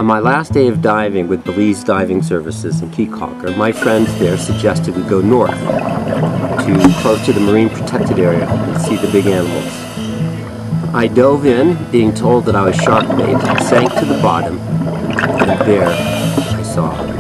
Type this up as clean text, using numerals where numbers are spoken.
On my last day of diving with Belize Diving Services in Keycalker, my friends there suggested we go north to close to the marine protected area and see the big animals. I dove in, being told that I was shark bait, sank to the bottom, and there I saw